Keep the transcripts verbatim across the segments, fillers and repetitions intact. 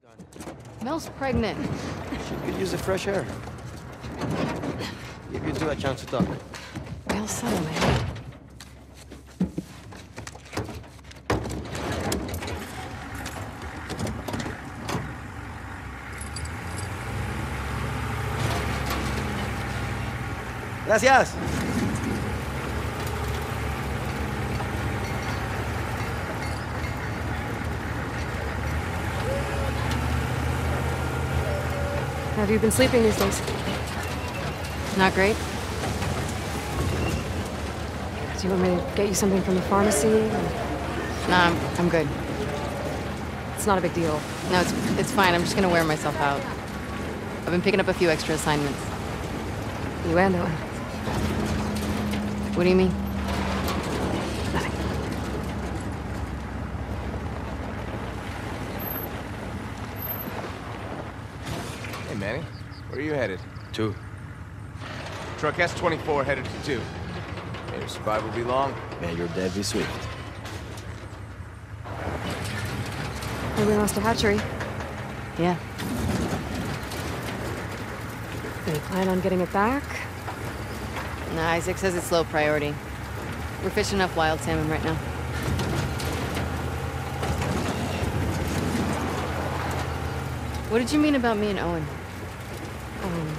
Mel's pregnant. She could use the fresh air. Give you two a chance to talk. Well, settle, man. Gracias. How have you been sleeping these days? Not great? Do you want me to get you something from the pharmacy? Or... Nah, I'm, I'm good. It's not a big deal. No, it's, it's fine. I'm just gonna wear myself out. I've been picking up a few extra assignments. You and Owen. What do you mean? Nothing. Hey, Manny. Where are you headed? Two. Truck S twenty-four headed to two. May your survival be long. May your death be swift. Hey, we lost a hatchery. Yeah. Any plan on getting it back? Nah, Isaac says it's low priority. We're fishing enough wild salmon right now. What did you mean about me and Owen? Um...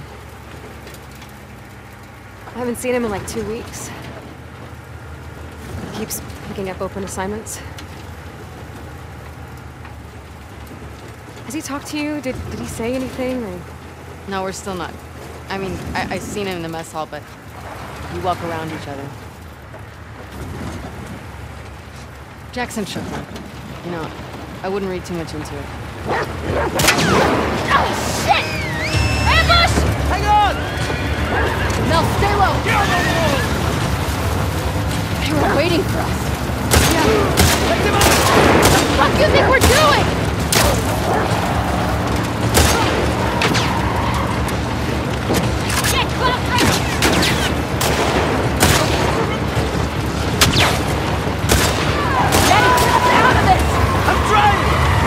I haven't seen him in like two weeks. He keeps picking up open assignments. Has he talked to you? Did, did he say anything? Or... No, we're still not. I mean, I, I seen him in the mess hall, but we walk around each other. Jackson shook me. You know, I wouldn't read too much into it. Oh, shit! Ambush! Hang on! Mel, stay low! They were waiting for us. Yeah. What the fuck do you think we're doing? Get close, right? Get out of this! I'm trying!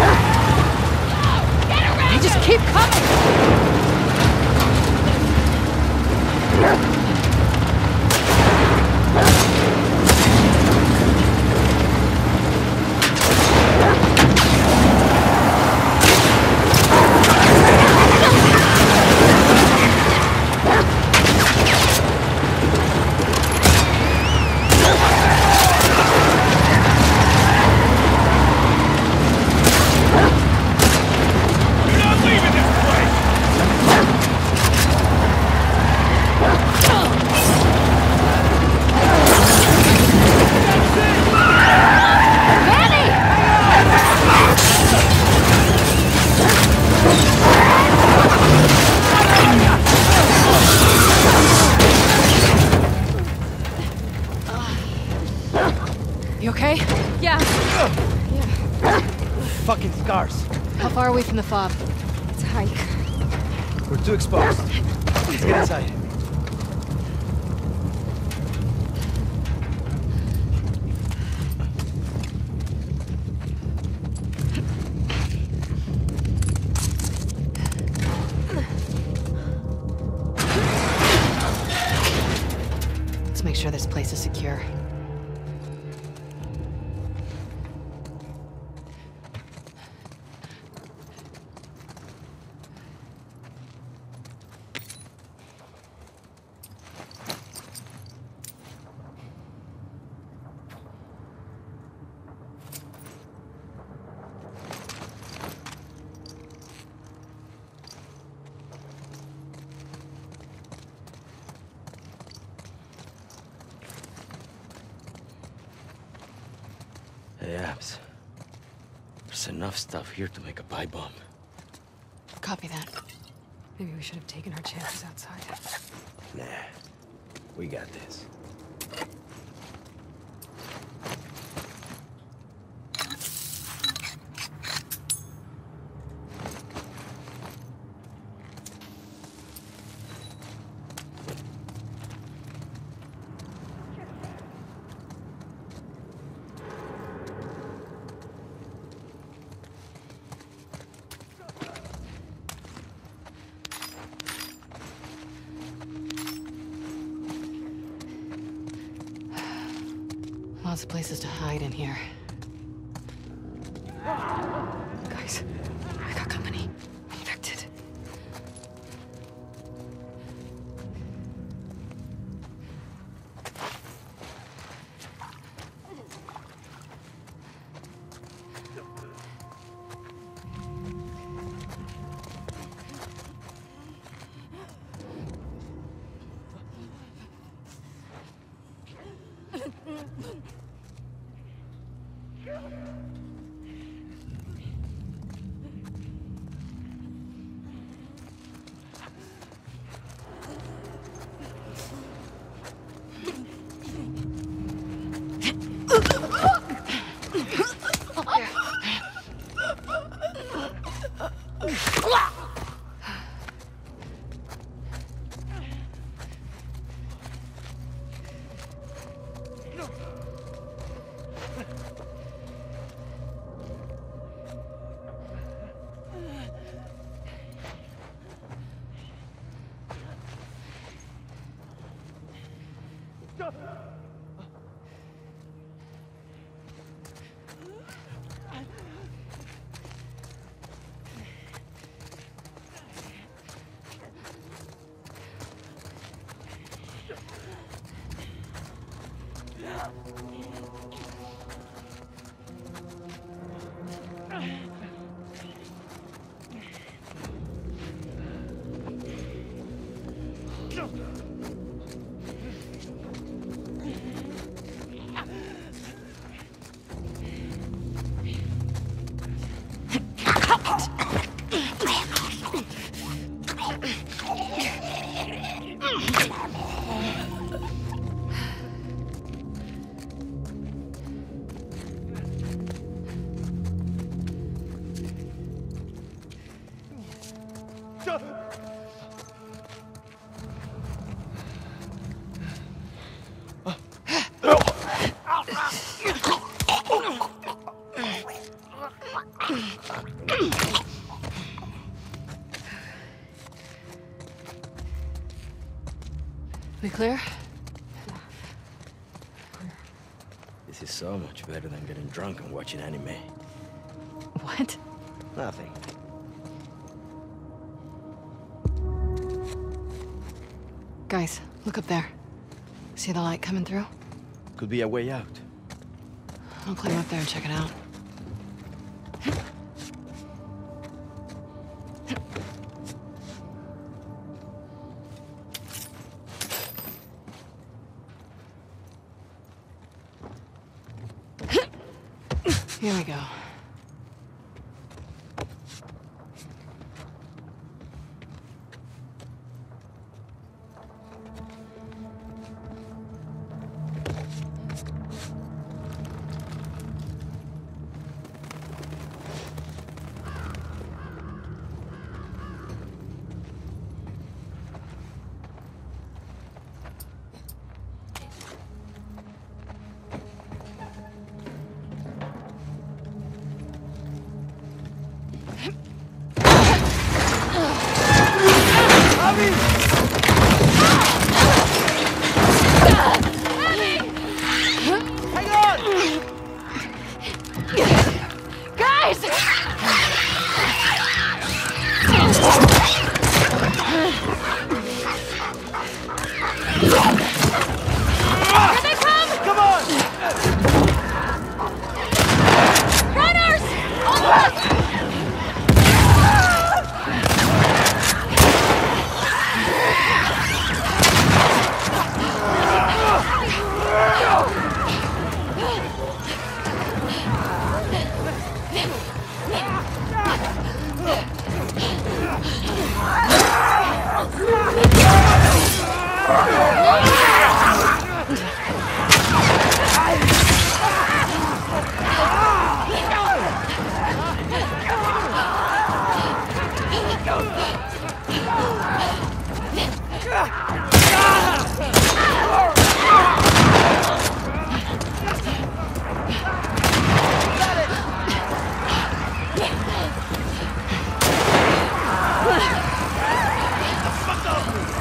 Get around! You just keep coming! You okay? Yeah. Yeah. Fucking scars. How far away from the fob? It's a hike. We're too exposed. Let's get inside. Let's make sure this place is secure. Hey, Abs. There's enough stuff here to make a pipe bomb. Copy that. Maybe we should have taken our chances outside. Nah. We got this. Lots of places to hide in here. Guys, I got company. Infected. We clear? This is so much better than getting drunk and watching anime. What? Nothing. Guys, look up there. See the light coming through? Could be a way out. I'll climb up there and check it out. Here we go.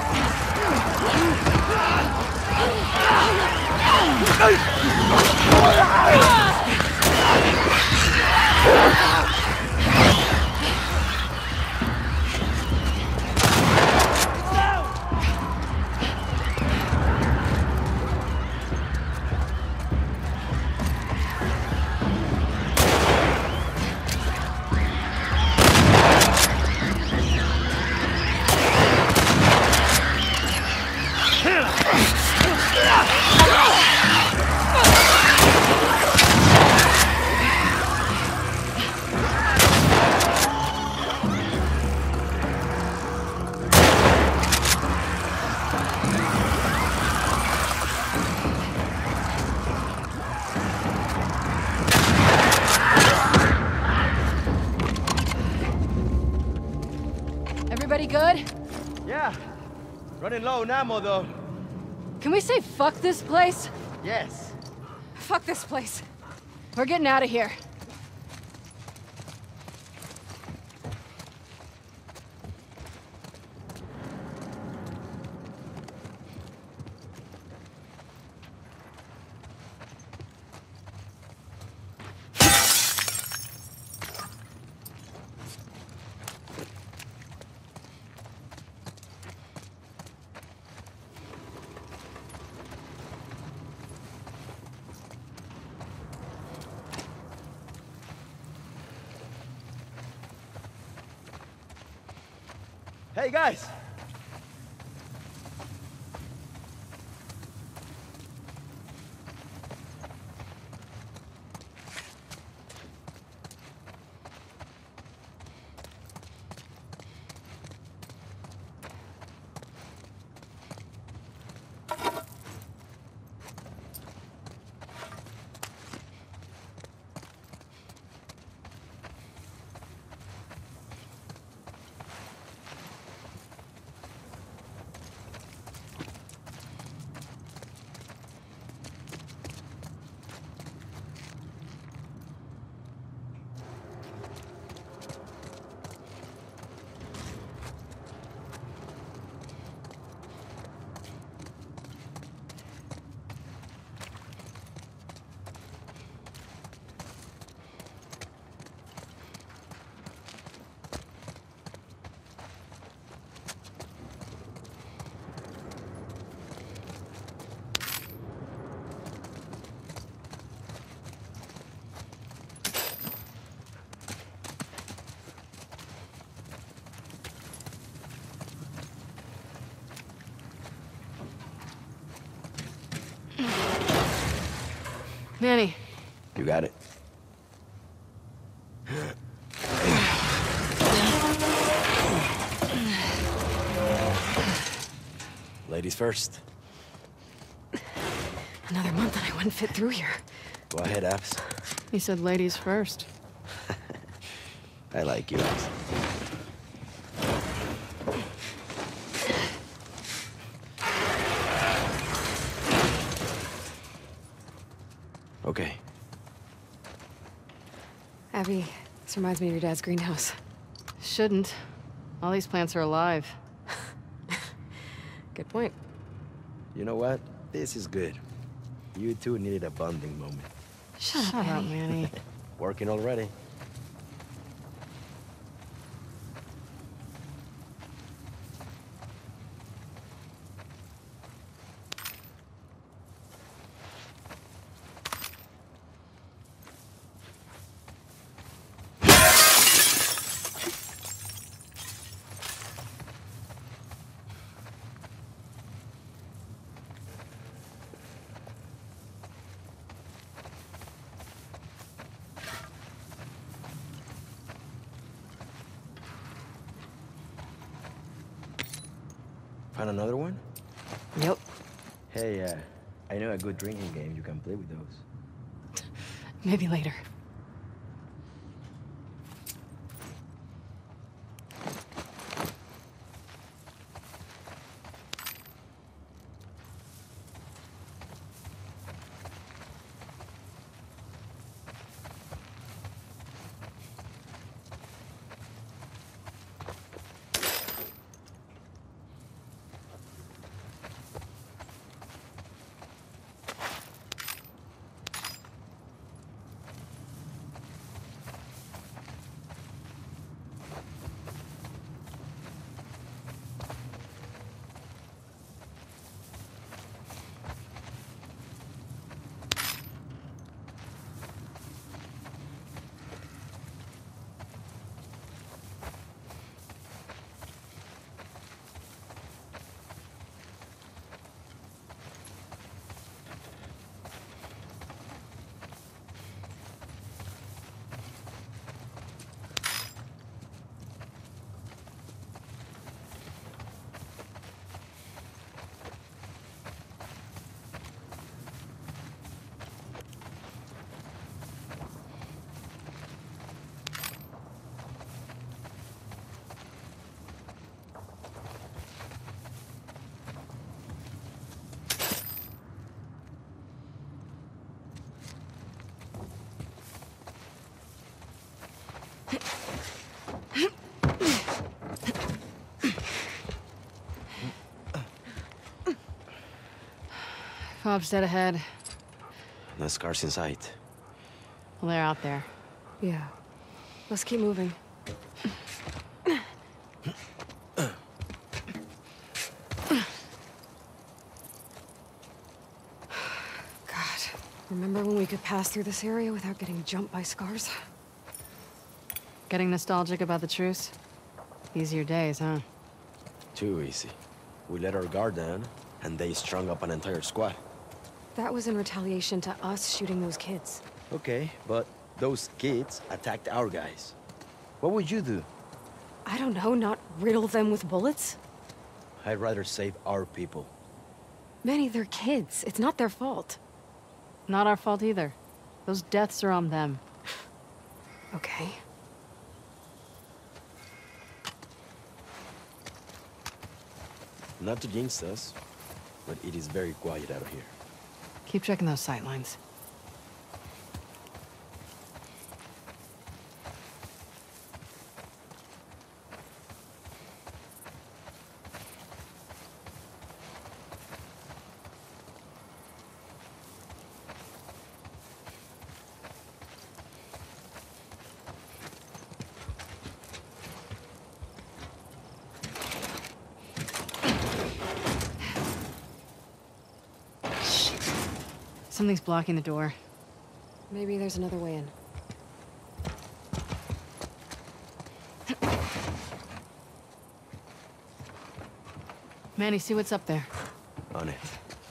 Hey! Everybody good? Yeah. Running low on ammo, though. Can we say fuck this place? Yes. Fuck this place. We're getting out of here. Hey, guys! Manny. You got it. Ladies first. Another month and I wouldn't fit through here. Go ahead, Abs. He said ladies first. I like you, Abs. Okay. Abby, this reminds me of your dad's greenhouse. Shouldn't. All these plants are alive. Good point. You know what? This is good. You two needed a bonding moment. Shut, Shut up, up, Manny. Manny. Working already. Find another one? Yep. Hey, uh, I know a good drinking game. You can play with those. Maybe later. Fob's dead ahead. No scars in sight. Well, they're out there. Yeah. Let's keep moving. God, remember when we could pass through this area without getting jumped by scars? Getting nostalgic about the truce? Easier days, huh? Too easy. We let our guard down, and they strung up an entire squad. That was in retaliation to us shooting those kids. Okay, but those kids attacked our guys. What would you do? I don't know, not riddle them with bullets? I'd rather save our people. Manny, they're kids. It's not their fault. Not our fault either. Those deaths are on them. Okay. Not to jinx us, but it is very quiet out here. Keep checking those sight lines. Something's blocking the door. Maybe there's another way in. Manny, see what's up there. On it.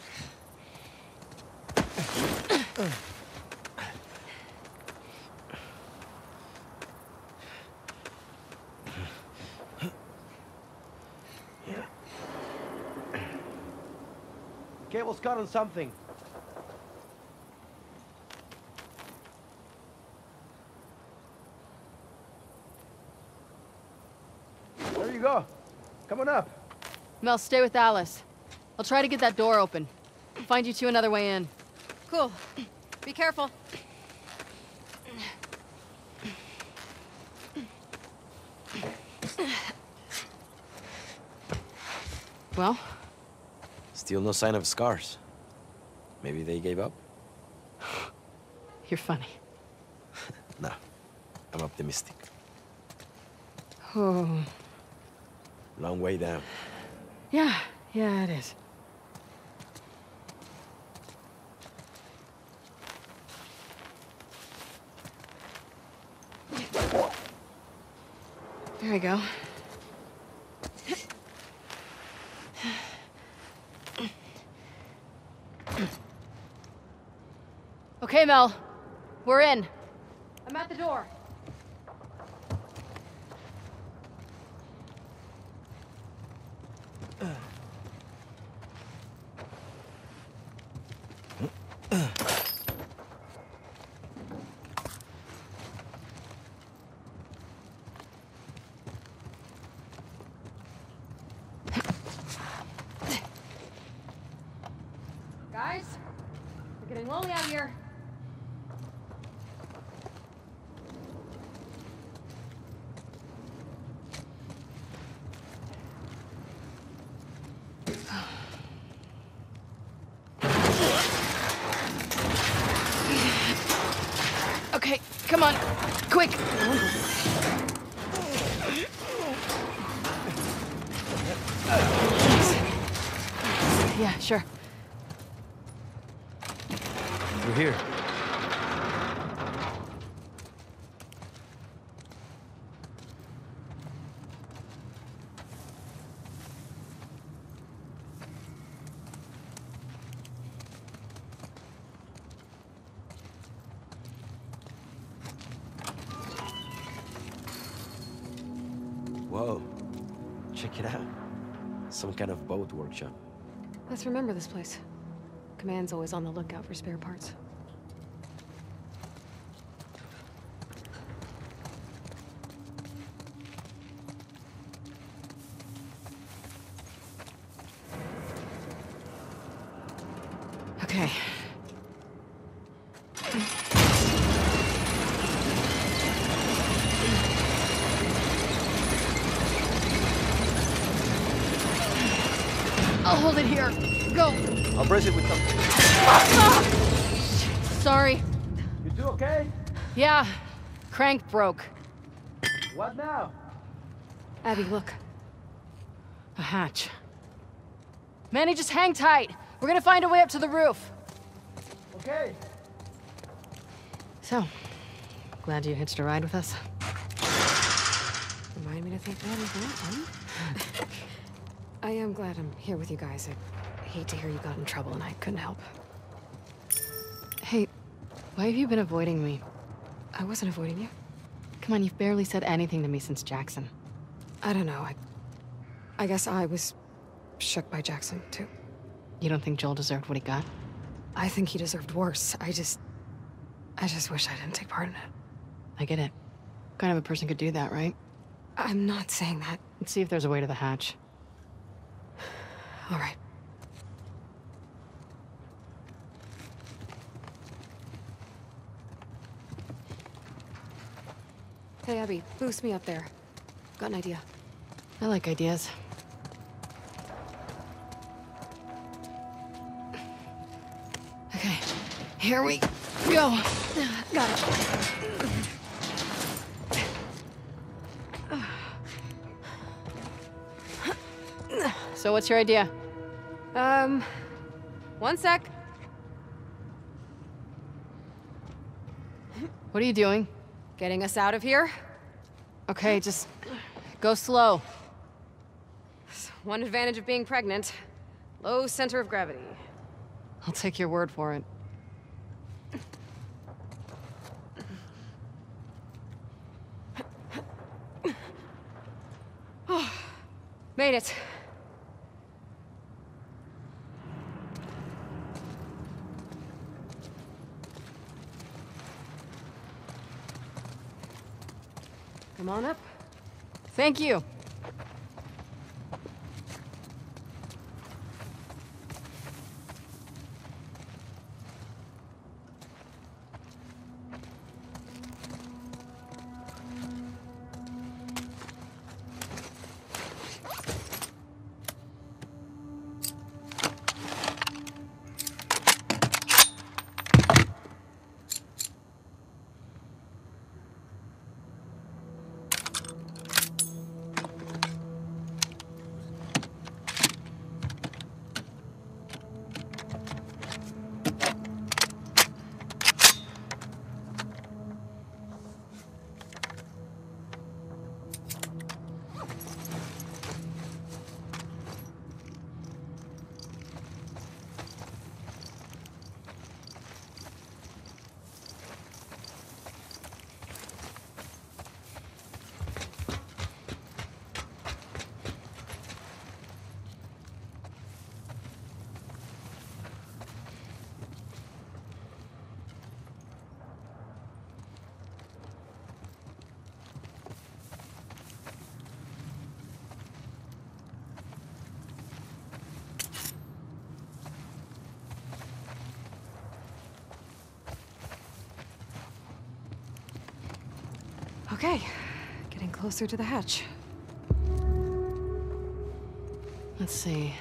Cable's caught on something. There you go. Come on up. Mel, stay with Alice. I'll try to get that door open. Find you two another way in. Cool. Be careful. Well? Still no sign of scars. Maybe they gave up? You're funny. No. I'm optimistic. Oh. Long way down. Yeah, yeah, it is. There we go. Okay, Mel. We're in. I'm at the door. Guys, we're getting lonely out here. Okay, come on, quick. Yeah, sure. We're here. Whoa. Check it out. Some kind of boat workshop. Let's remember this place. Command's always on the lookout for spare parts. Okay. I'll hold it here. Go. I'll brace it with something. Sorry. You two okay? Yeah. Crank broke. What now? Abby, look. A hatch. Manny, just hang tight. We're gonna find a way up to the roof. Okay. So, glad you hitched a ride with us. Remind me to thank Abby for that one. I am glad I'm here with you guys. I hate to hear you got in trouble and I couldn't help. Hey, why have you been avoiding me? I wasn't avoiding you. Come on, you've barely said anything to me since Jackson. I don't know. I, I guess I was shook by Jackson, too. You don't think Joel deserved what he got? I think he deserved worse. I just... I just wish I didn't take part in it. I get it. What kind of a person could do that, right? I'm not saying that. Let's see if there's a way to the hatch. All right. Hey, Abby, boost me up there. Got an idea. I like ideas. Okay, here we go. Got it. So what's your idea? Um, one sec. What are you doing? Getting us out of here? Okay, just go slow. One advantage of being pregnant. Low center of gravity. I'll take your word for it. Made it. Come on up. Thank you. Okay, getting closer to the hatch. Let's see.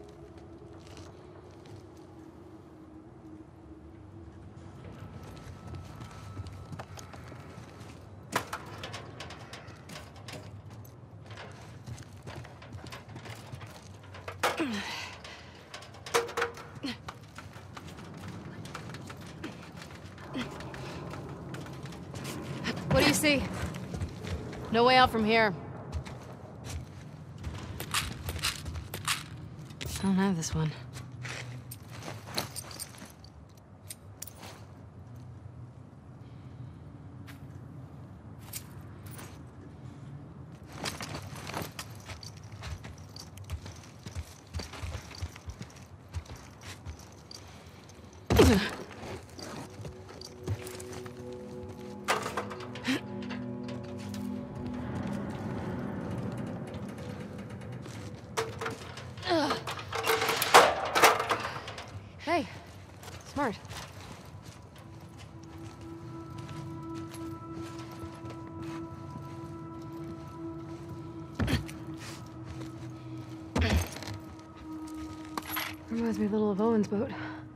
What do you see? No way out from here. I don't have this one. Hey, smart. From Reminds me a little of Owen's boat.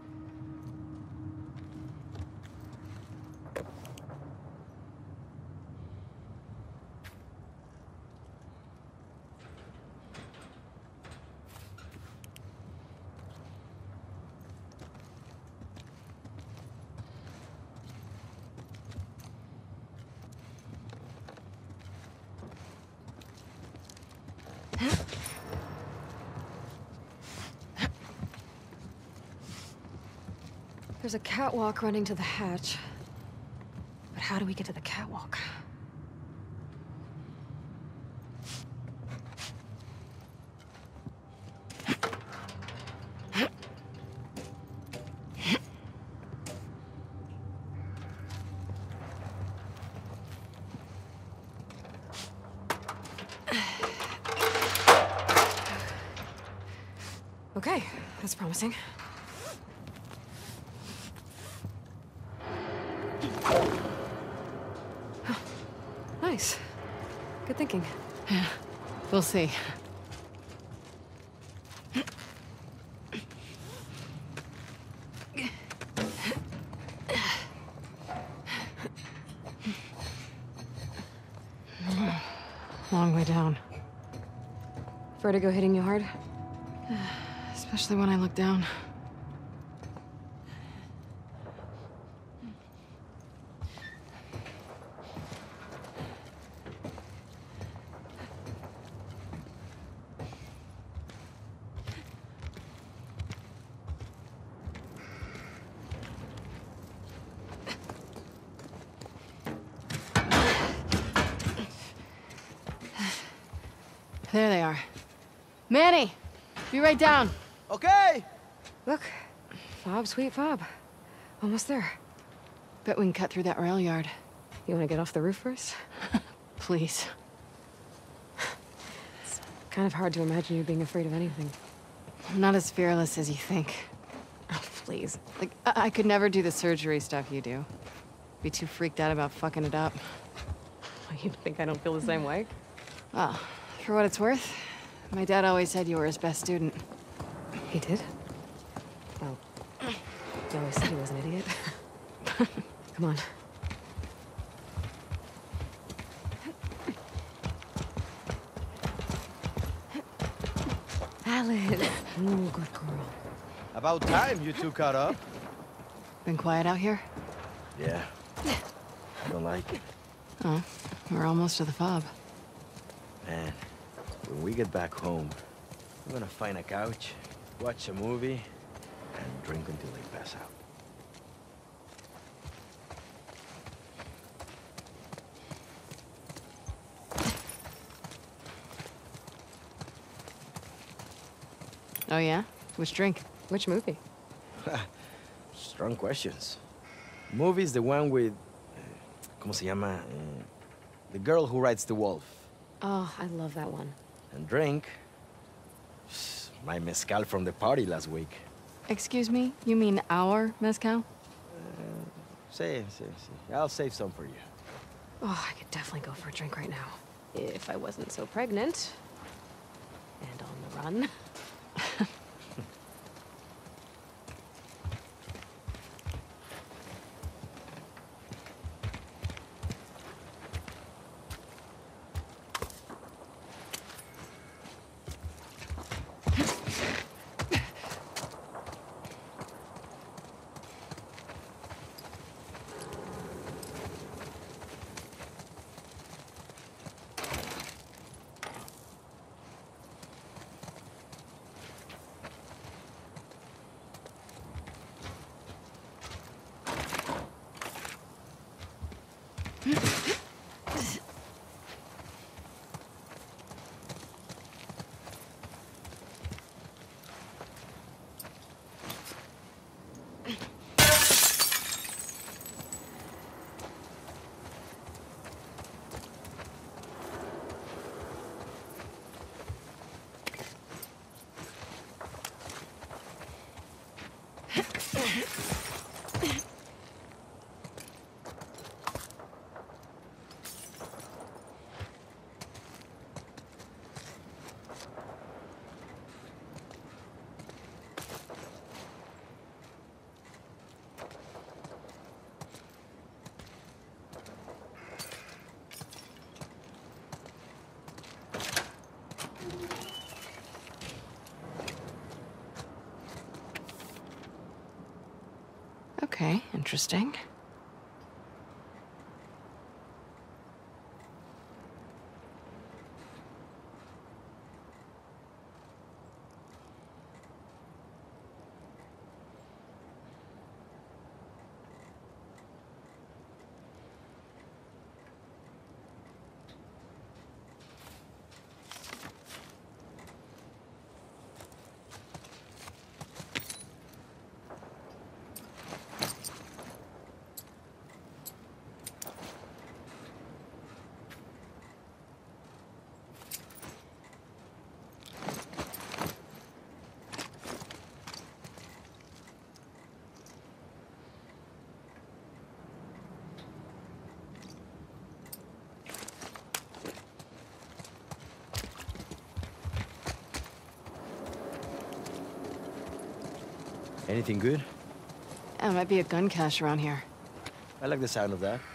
There's a catwalk running to the hatch. But how do we get to the catwalk? Okay, that's promising. Nice. Good thinking. Yeah, we'll see. Long way down. Vertigo hitting you hard? Especially when I look down. There they are. Manny! Be right down. Okay! Look. Fob, sweet fob. Almost there. Bet we can cut through that rail yard. You want to get off the roof first? Please. It's kind of hard to imagine you being afraid of anything. I'm not as fearless as you think. Oh, please. Like, I, I could never do the surgery stuff you do. Be too freaked out about fucking it up. You think I don't feel the same way? Well, for what it's worth, my dad always said you were his best student. He did? Well, he always said he was an idiot. Come on. Alice. Ooh, good girl. About time you two caught up. Been quiet out here? Yeah. I don't like it. Oh, we're almost to the fob. Man, when we get back home, we're gonna find a couch, watch a movie, and drink until they pass out. Oh yeah? Which drink? Which movie? Strong questions. Movie's the one with... Uh, ¿Cómo se llama? Uh, the girl who rides the wolf. Oh, I love that one. And drink... My mezcal from the party last week. Excuse me? You mean our mezcal? Uh, say, say, say. I'll save some for you. Oh, I could definitely go for a drink right now. If I wasn't so pregnant. And on the run. Okay, interesting. Anything good? Yeah, might be a gun cache around here. I like the sound of that.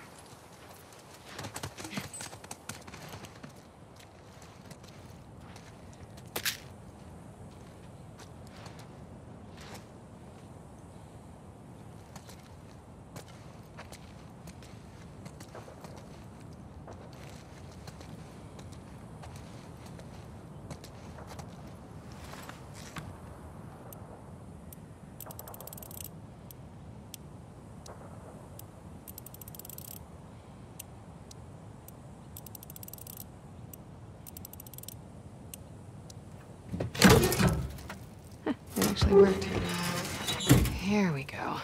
It actually worked. Here we go.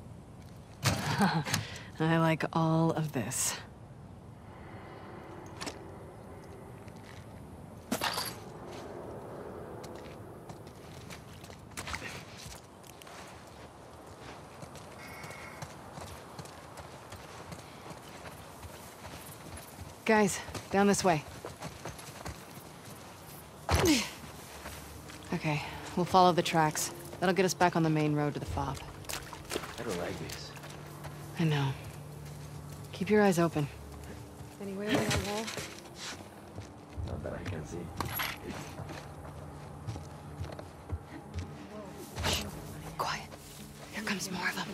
I like all of this. Guys, down this way. Okay, we'll follow the tracks. That'll get us back on the main road to the fob. I don't like this. I know. Keep your eyes open. Anywhere on that wall? Not that I can see. Shh. Quiet. Here comes more of them.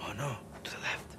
Oh no, to the left.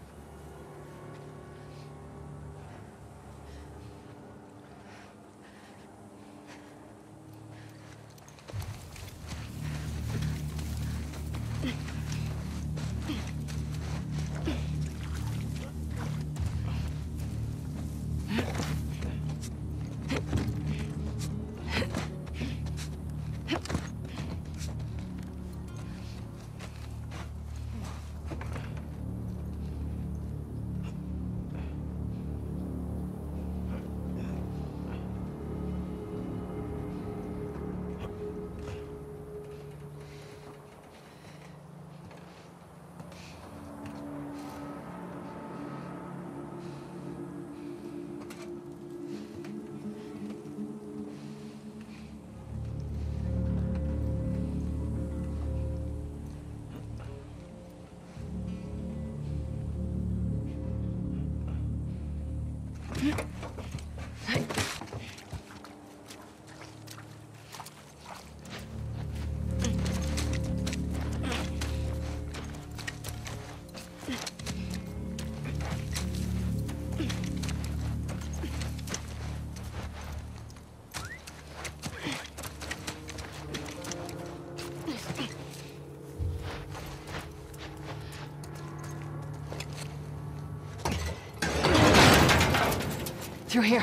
Through here.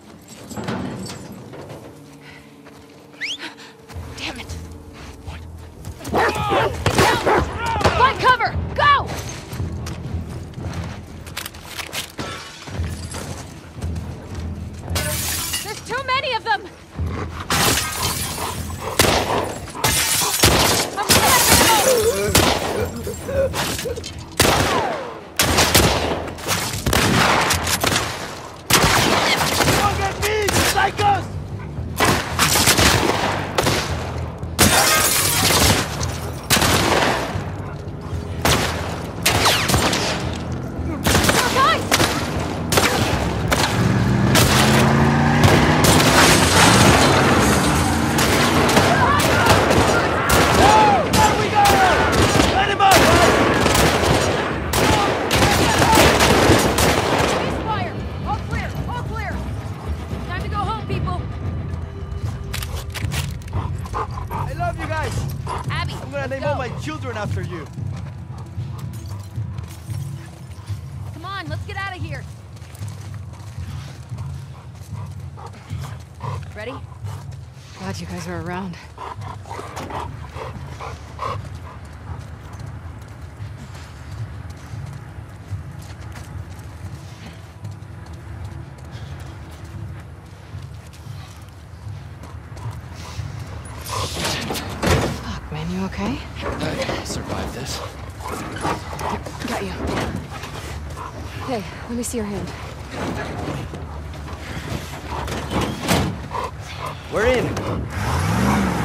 Damn it! What? Get down! Find cover! Go! There's too many of them! I'm Psychos! Children after you. Come on, let's get out of here. Ready? Glad you guys are around. Fuck, man, you okay? I survived this. Here, got you. Hey, let me see your hand. We're in.